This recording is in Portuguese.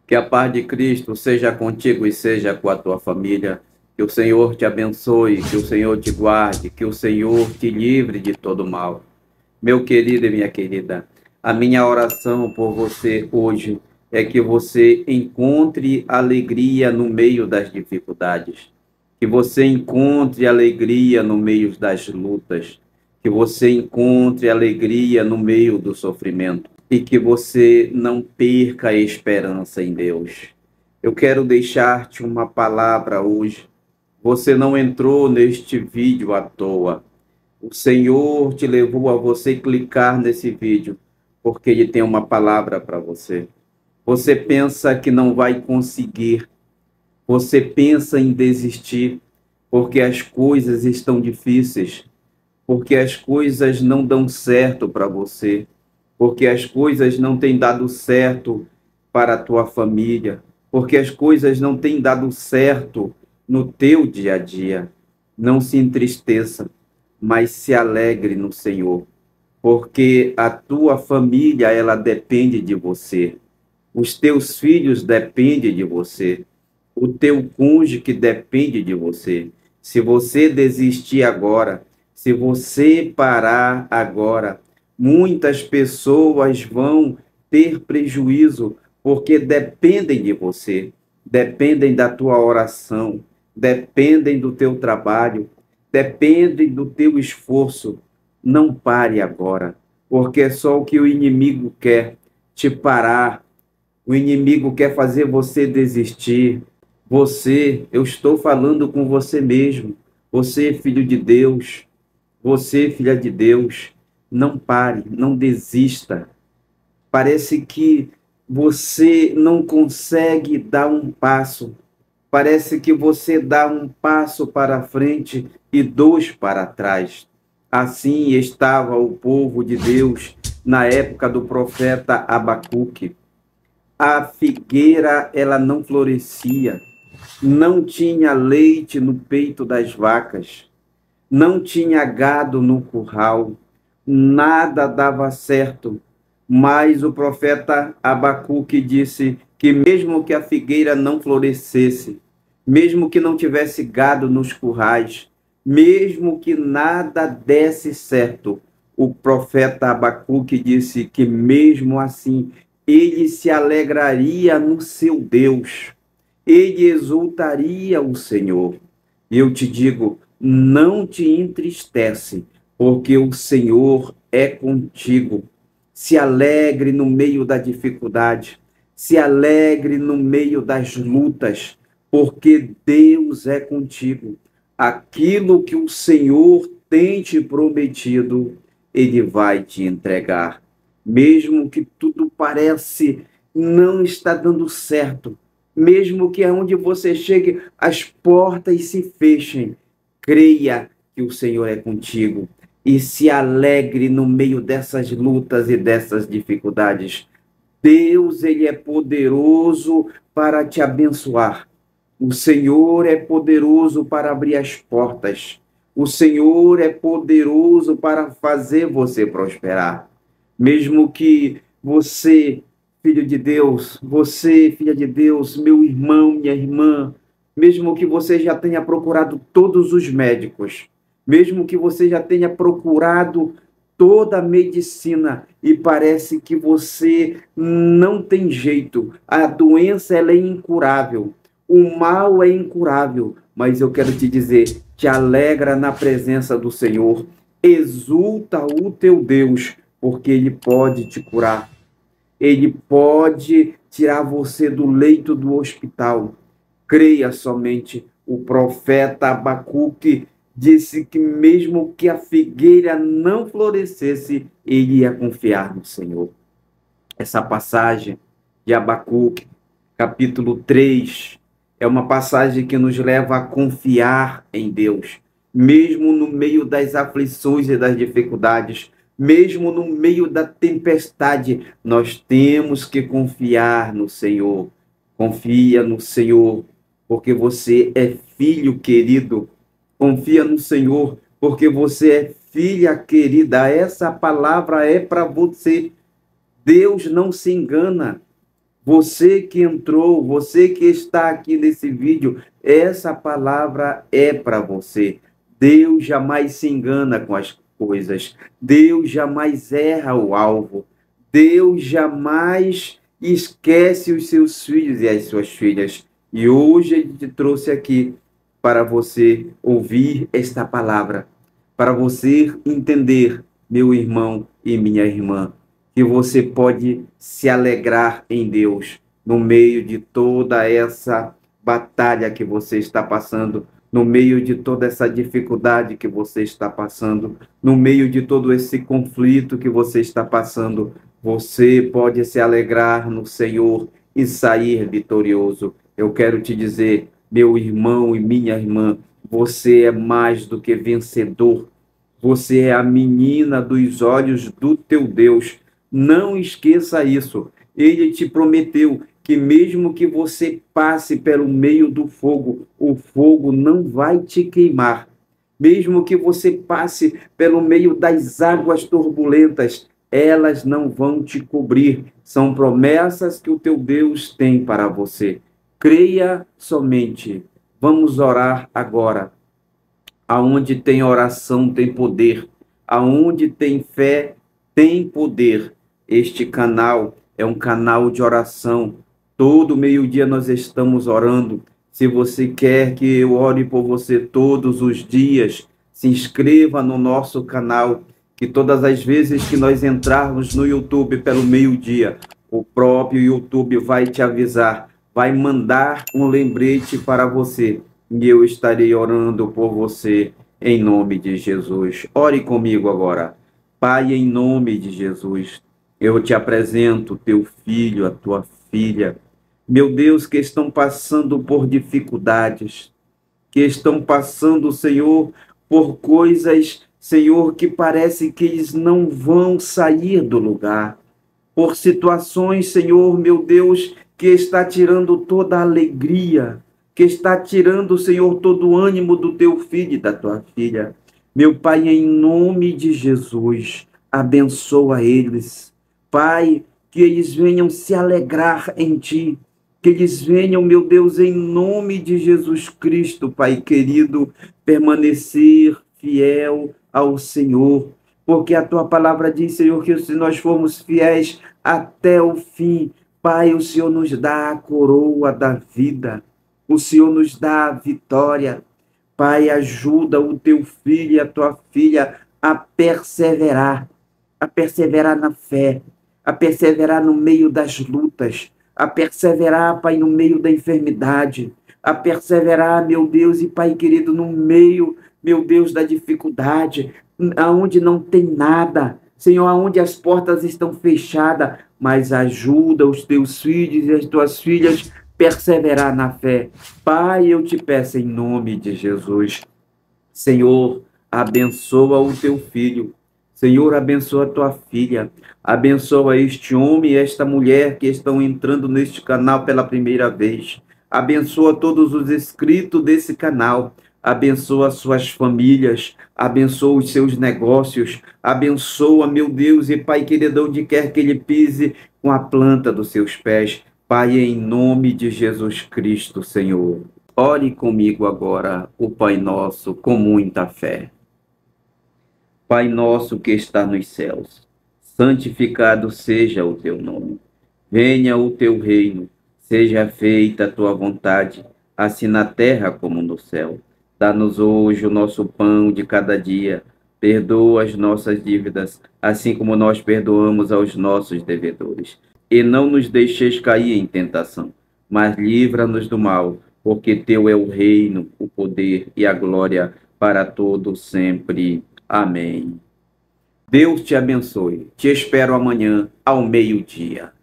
Que a paz de Cristo seja contigo e seja com a tua família. Que o Senhor te abençoe, que o Senhor te guarde, que o Senhor te livre de todo mal. Meu querido e minha querida, a minha oração por você hoje é que você encontre alegria no meio das dificuldades, que você encontre alegria no meio das lutas, que você encontre alegria no meio do sofrimento e que você não perca a esperança em Deus. Eu quero deixar-te uma palavra hoje. Você não entrou neste vídeo à toa. O Senhor te levou a você clicar nesse vídeo, porque Ele tem uma palavra para você. Você pensa que não vai conseguir, você pensa em desistir, porque as coisas estão difíceis, porque as coisas não dão certo para você, porque as coisas não têm dado certo para a tua família, porque as coisas não têm dado certo no teu dia a dia. Não se entristeça, mas se alegre no Senhor, porque a tua família, ela depende de você. Os teus filhos dependem de você. O teu cônjuge que depende de você. Se você desistir agora, se você parar agora, muitas pessoas vão ter prejuízo porque dependem de você, dependem da tua oração, dependem do teu trabalho, dependem do teu esforço. Não pare agora, porque é só o que o inimigo quer, te parar. O inimigo quer fazer você desistir. Você, eu estou falando com você mesmo. Você, filho de Deus. Você, filha de Deus. Não pare, não desista. Parece que você não consegue dar um passo. Parece que você dá um passo para frente e dois para trás. Assim estava o povo de Deus na época do profeta Abacuque. A figueira, ela não florescia, não tinha leite no peito das vacas, não tinha gado no curral, nada dava certo. Mas o profeta Abacuque disse que mesmo que a figueira não florescesse, mesmo que não tivesse gado nos currais, mesmo que nada desse certo, o profeta Abacuque disse que mesmo assim ele se alegraria no seu Deus, ele exultaria o Senhor. Eu te digo, não te entristece, porque o Senhor é contigo. Se alegre no meio da dificuldade, se alegre no meio das lutas, porque Deus é contigo. Aquilo que o Senhor tem te prometido, Ele vai te entregar. Mesmo que tudo parece não estar dando certo, mesmo que aonde você chegue as portas se fechem, creia que o Senhor é contigo e se alegre no meio dessas lutas e dessas dificuldades. Deus, ele é poderoso para te abençoar. O Senhor é poderoso para abrir as portas. O Senhor é poderoso para fazer você prosperar. Mesmo que você, filho de Deus, você, filha de Deus, meu irmão, minha irmã, mesmo que você já tenha procurado todos os médicos, mesmo que você já tenha procurado toda a medicina e parece que você não tem jeito, a doença ela é incurável, o mal é incurável, mas eu quero te dizer, te alegra na presença do Senhor, exulta o teu Deus, porque Ele pode te curar. Ele pode tirar você do leito do hospital. Creia somente. O profeta Abacuque disse que mesmo que a figueira não florescesse, ele ia confiar no Senhor. Essa passagem de Abacuque, capítulo 3, é uma passagem que nos leva a confiar em Deus, mesmo no meio das aflições e das dificuldades, mesmo no meio da tempestade, nós temos que confiar no Senhor. Confia no Senhor, porque você é filho querido. Confia no Senhor, porque você é filha querida. Essa palavra é para você. Deus não se engana. Você que entrou, você que está aqui nesse vídeo, essa palavra é para você. Deus jamais se engana com as coisas. Deus jamais erra o alvo. Deus jamais esquece os seus filhos e as suas filhas. E hoje ele te trouxe aqui para você ouvir esta palavra, para você entender, meu irmão e minha irmã, que você pode se alegrar em Deus no meio de toda essa batalha que você está passando, no meio de toda essa dificuldade que você está passando, no meio de todo esse conflito que você está passando. Você pode se alegrar no Senhor e sair vitorioso. Eu quero te dizer, meu irmão e minha irmã, você é mais do que vencedor. Você é a menina dos olhos do teu Deus. Não esqueça isso. Ele te prometeu que mesmo que você passe pelo meio do fogo, o fogo não vai te queimar. Mesmo que você passe pelo meio das águas turbulentas, elas não vão te cobrir. São promessas que o teu Deus tem para você. Creia somente. Vamos orar agora. Aonde tem oração tem poder. Aonde tem fé tem poder. Este canal é um canal de oração. Todo meio-dia nós estamos orando. Se você quer que eu ore por você todos os dias, se inscreva no nosso canal, que todas as vezes que nós entrarmos no YouTube pelo meio-dia, o próprio YouTube vai te avisar, vai mandar um lembrete para você, e eu estarei orando por você em nome de Jesus. Ore comigo agora. Pai, em nome de Jesus, eu te apresento teu filho, a tua filha, meu Deus, que estão passando por dificuldades, que estão passando, Senhor, por coisas, Senhor, que parece que eles não vão sair do lugar, por situações, Senhor, meu Deus, que está tirando toda a alegria, que está tirando, Senhor, todo o ânimo do teu filho e da tua filha. Meu Pai, em nome de Jesus, abençoa eles. Pai, que eles venham se alegrar em ti, que eles venham, meu Deus, em nome de Jesus Cristo, Pai querido, permanecer fiel ao Senhor, porque a tua palavra diz, Senhor, que se nós formos fiéis até o fim, Pai, o Senhor nos dá a coroa da vida, o Senhor nos dá a vitória. Pai, ajuda o teu filho e a tua filha a perseverar na fé, a perseverar no meio das lutas, a perseverar, Pai, no meio da enfermidade, a perseverar, meu Deus e Pai querido, no meio, meu Deus, da dificuldade, aonde não tem nada, Senhor, aonde as portas estão fechadas, mas ajuda os teus filhos e as tuas filhas a perseverar na fé. Pai, eu te peço em nome de Jesus, Senhor, abençoa o teu filho. Senhor, abençoa a tua filha. Abençoa este homem e esta mulher que estão entrando neste canal pela primeira vez. Abençoa todos os inscritos desse canal. Abençoa suas famílias. Abençoa os seus negócios. Abençoa, meu Deus e Pai querido, onde quer que ele pise com a planta dos seus pés. Pai, em nome de Jesus Cristo, Senhor. Ore comigo agora o Pai Nosso com muita fé. Pai nosso que está nos céus, santificado seja o teu nome. Venha o teu reino, seja feita a tua vontade, assim na terra como no céu. Dá-nos hoje o nosso pão de cada dia. Perdoa as nossas dívidas, assim como nós perdoamos aos nossos devedores. E não nos deixeis cair em tentação, mas livra-nos do mal, porque teu é o reino, o poder e a glória para todos sempre. Amém. Deus te abençoe. Te espero amanhã ao meio-dia.